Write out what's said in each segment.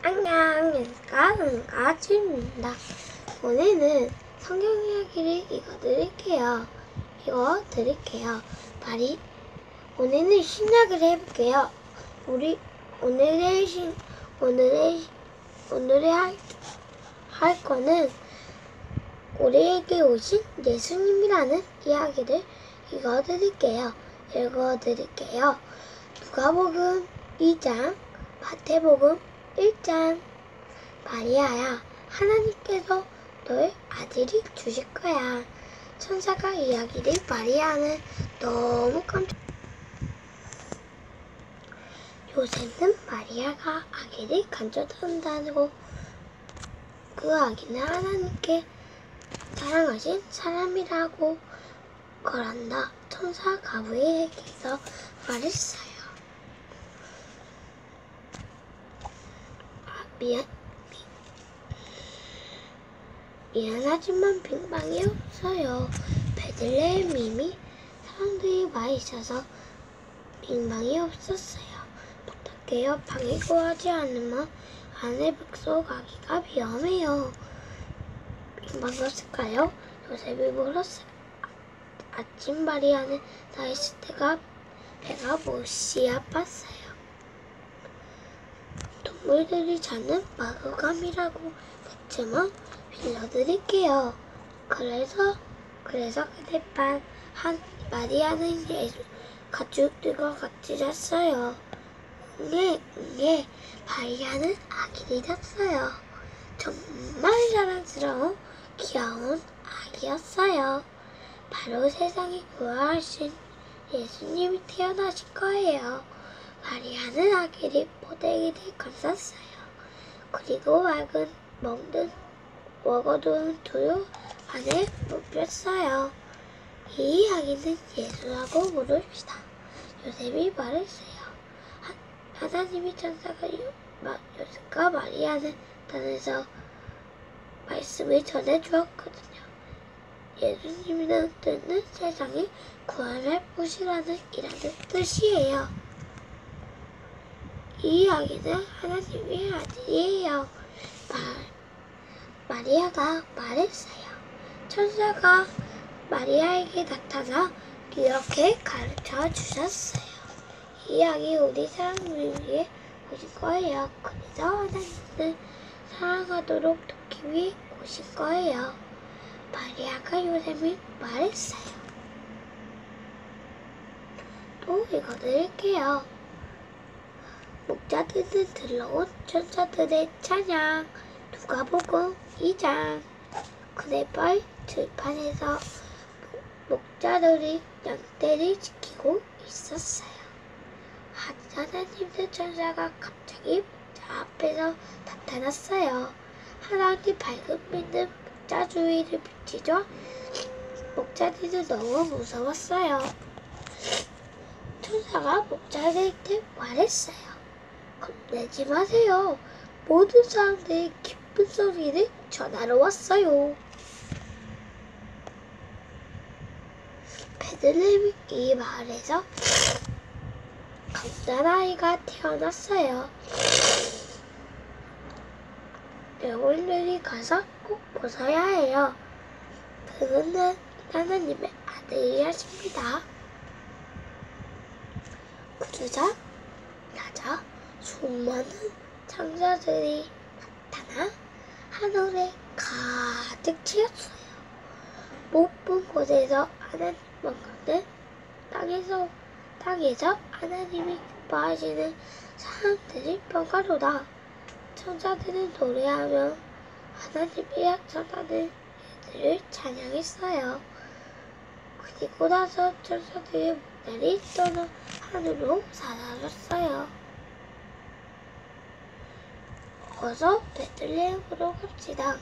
안녕, 연가 주입니다. 오늘은 성경 이야기를 읽어드릴게요. 오늘은 신약을 해볼게요. 오늘의 할 거는 우리에게 오신 예수님이라는 이야기를 읽어드릴게요. 누가복음 2장, 마태복음 1장. 마리아야, 하나님께서 너의 아들이 주실 거야. 천사가 이야기를 마리아는 너무 깜짝. 요셉은 마리아가 아기를 간절한다고 그 아기는 하나님께 사랑하신 사람이라고 거란다. 천사 가브리엘께서 말했어요. 미안하지만 빈방이 없어요. 베들레헴이 사람들이 많이 있어서 빈방이 없었어요. 부탁해요. 방이 구하지 않으면 안에 묵소가기가 위험해요. 빈방이 없을까요? 요셉이 물었어요. 아침 마리아는 나 있을 때가 배가 몹시 아팠어요. 동물들이 자는 마구간이라고 했지만 빌려드릴게요. 그래서 그날 밤 마리아는 예수 가족들과 같이 잤어요. 응애 마리아는 아기를 낳았어요. 정말 사랑스러운 귀여운 아기였어요. 바로 세상에 구원하신 예수님이 태어나실 거예요. 마리아는 아기를 포대기를 감쌌어요. 그리고 먹어둔 두유 안에 눕혔어요. 이 아기는 예수라고 부릅시다. 요셉이 말했어요. 하나님의 천사가 요셉과 마리아는 나타나서 말씀을 전해주었거든요. 예수님은 세상에 구원을 보시라는 이라는 뜻이에요. 이 아기는 하나님의 아들이에요. 마리아가 말했어요. 천사가 마리아에게 나타나 이렇게 가르쳐 주셨어요. 이 아기 우리 사랑을 위해 오신 거예요. 그래서 하나님은 사랑하도록 돕기 위해 오신 거예요. 마리아가 요셉이 말했어요. 또 읽어드릴게요. 목자들은 들러온 천사들의 찬양. 누가복음 2장. 그날 밤 들판에서 목자들이 양떼를 지키고 있었어요. 하나님의 천사가 갑자기 목자 앞에서 나타났어요. 하나님 밝은 빛은 목자 주위를 비치죠. 목자들은 너무 무서웠어요. 천사가 목자들한테 말했어요. 겁내지 마세요. 모든 사람들이 기쁜 소리를 전하러 왔어요. 베들레헴 이 마을에서 감난 아이가 태어났어요. 여러분들이 가서 꼭 보셔야 해요. 그는 하나님의 아들이 하십니다. 그러자마자 수많은 천사들이 나타나 하늘에 가득 채웠어요. 못 본 곳에서 하나님만 가는 땅에서 하나님이 기뻐하시는 사람들이 평가로다. 천사들은 노래하며 하나님이 약속하는 애들을 찬양했어요. 그리고 나서 천사들의 목달이 떠나 하늘로 사라졌어요. 어서 베들레헴으로 갑시다.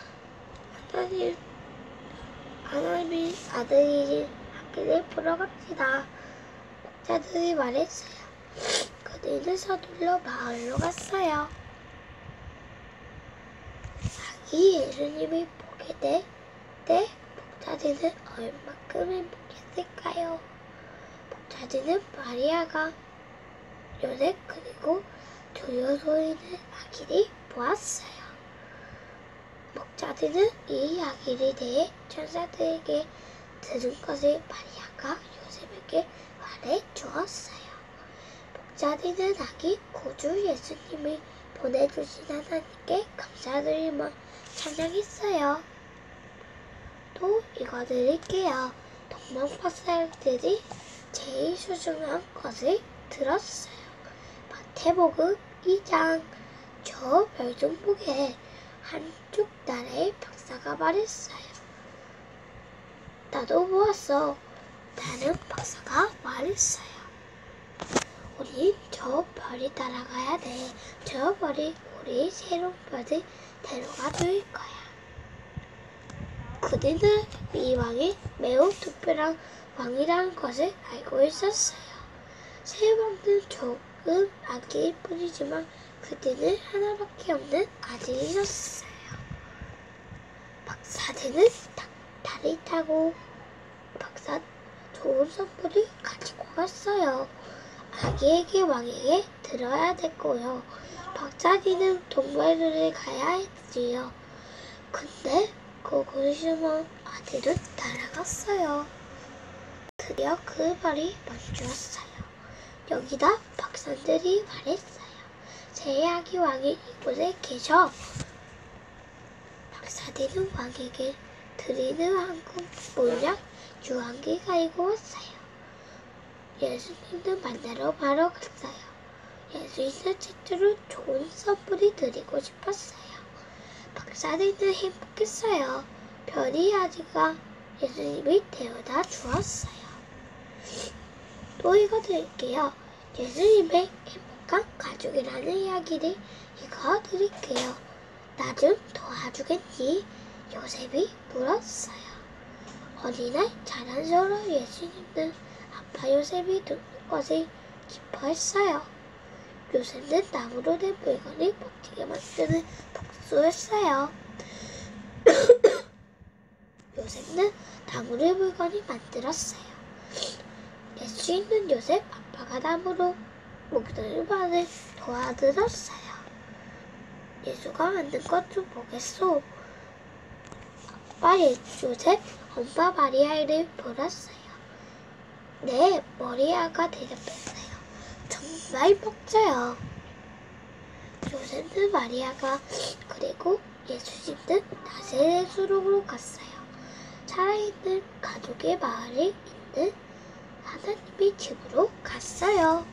하나님이 아들이신 아기를 보러 갑시다. 목자들이 말했어요. 그들은 서둘러 마을로 갔어요. 아기 예수님이 보게 될 때 목자들은 얼마큼 행복했을까요? 목자들은 마리아가 요셉 그리고 두려 보이는 아기를 보았어요. 목자들은 이 이야기에 대해 천사들에게 들은 것을 마리아가 요셉에게 말해 주었어요. 목자들은 아기 구주 예수님을 보내주신 하나님께 감사드리며 찬양했어요. 또 이거 드릴게요. 동방박사들이 제일 소중한 것을 들었어요. 마태복음 2장. 저 별종복에 한쪽 나라의 박사가 말했어요. 나도 보았어. 다른 박사가 말했어요. 우리 저 별이 따라가야 돼. 저 별이 우리 새로운 별을 데려가 줄 거야. 그들은 이 왕이 매우 특별한 왕이라는 것을 알고 있었어요. 새 왕은 조금 아기일 뿐이지만 그들은 하나밖에 없는 아들이었어요. 박사들은 달을 타고 박사 좋은 선물을 가지고 갔어요. 아기에게 왕에게 들어야 됐고요. 박사들은 동물원에 가야 했지요. 근데 그곳에만 아들은 날아갔어요. 드디어 그 말이 멈추었어요. 여기다 박사들이 말했어요. 새 아기 왕이 이곳에 계셔. 박사들은 왕에게 드리는 황금 모양 유황기 가지고 왔어요. 예수님을 만나러 바로 갔어요. 예수님은 최초로 좋은 선물을 드리고 싶었어요. 박사들은 행복했어요. 별이 아기가 예수님을 데려다 주었어요. 또 이거 드릴게요. 예수님의 행복한 가족이라는 이야기를 이거 드릴게요. 나 좀 도와주겠니? 요셉이 물었어요. 어린날 자랑스러운 예수님은 아빠 요셉이 눕는 것을 기뻐했어요. 요셉은 나무로 된 물건을 멋지게 만드는 복수였어요. 요셉은 나무로 물건을 만들었어요. 예수님은 요셉 아빠가 나무로 목들을 도와드렸어요. 예수가 만든 것 좀 보겠소. 아빠 요셉, 엄마 마리아를 불렀어요. 네, 마리아가 대답했어요. 정말 멋져요. 요셉은 마리아가 그리고 예수님은 나사렛으로 갔어요. 살아있는 가족의 마을에 있는 하나님의 집으로 갔어요.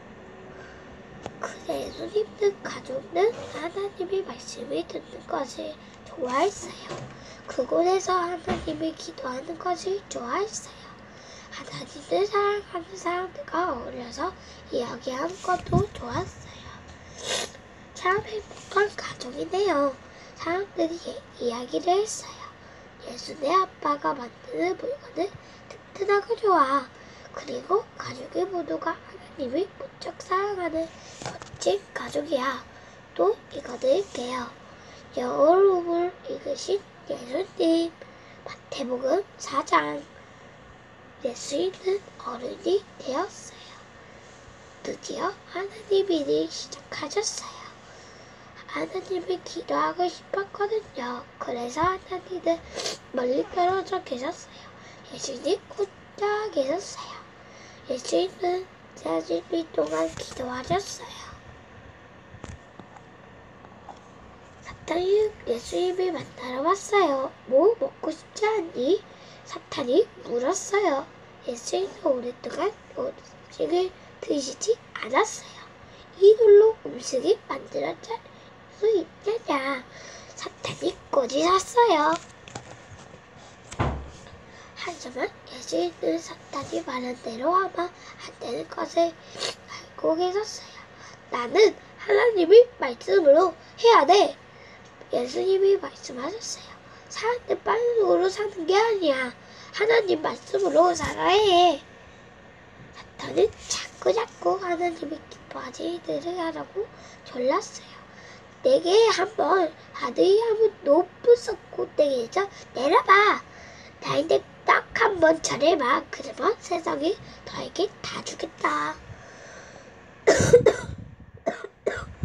그래 예수님은 가족은 하나님의 말씀을 듣는 것을 좋아했어요. 그곳에서 하나님을 기도하는 것을 좋아했어요. 하나님을 사랑하는 사람들과 어울려서 이야기하는 것도 좋았어요. 참 행복한 가족이네요. 사람들이 이야기를 했어요. 예수네 아빠가 만드는 물건은 튼튼하고 좋아. 그리고 가족의 모두가 하나님을 무척 사랑하는 멋진 가족이야. 또 이거 드릴게요. 여호름을 읽으신 예수님. 마태복음 4장. 예수님은 어른이 되었어요. 드디어 하나님 일을 시작하셨어요. 하나님을 기도하고 싶었거든요. 그래서 하나님은 멀리 떨어져 계셨어요. 예수님 혼자 계셨어요. 예수님은 40일 동안 기도하셨어요. 사탄이 예수님을 만나러 왔어요. 뭐 먹고 싶지 않니? 사탄이 물었어요. 예수님은 오랫동안 음식을 드시지 않았어요. 이 돌로 음식을 만들어낼 수 있느냐? 사탄이 꼬집었어요. 하지만 예수님은 사탄이 말한 대로 하면 안 되는 것을 알고 계셨어요. 나는 하나님의 말씀으로 해야 돼. 예수님이 말씀하셨어요. 사람들 빨로 사는 게 아니야. 하나님 말씀으로 살아야 해. 사탄은 자꾸 하나님이 기뻐하지 일을 하라고 졸랐어요. 내게 한번 아들이 한번 높은 석고대기에서 내려봐. 나한테 딱 한 번 잘해봐. 그러면 세상이 너에게 다 주겠다.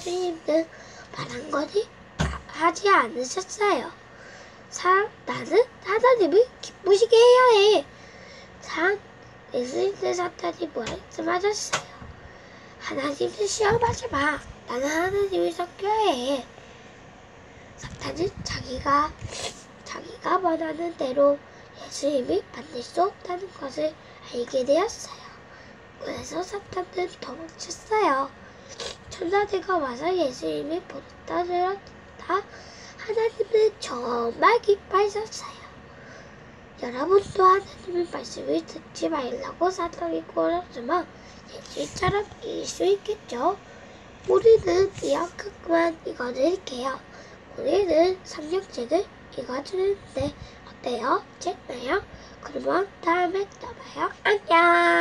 예수님은 말한 거지 하지 않으셨어요. 나는 하나님을 기쁘시게 해야 해. 예수님은 사탄이 말씀하셨어요. 하나님을 시험하지 마. 나는 하나님을 섬겨야 해. 사탄은 자기가 원하는 대로 예수님을 만들 수 없다는 것을 알게 되었어요. 그래서 사탄은 도망쳤어요. 천사들과 와서 예수님을 보냈다 들었다. 하나님은 정말 기뻐하셨어요. 여러분도 하나님의 말씀을 듣지 말라고 사탄이 꾸렸지만 예수님처럼 이길 수 있겠죠? 우리는 이만큼만 읽어드릴게요. 우리는 성경책을 읽어주는데 어때요? 재밌나요? 그러면 다음에 또 봐요. 안녕!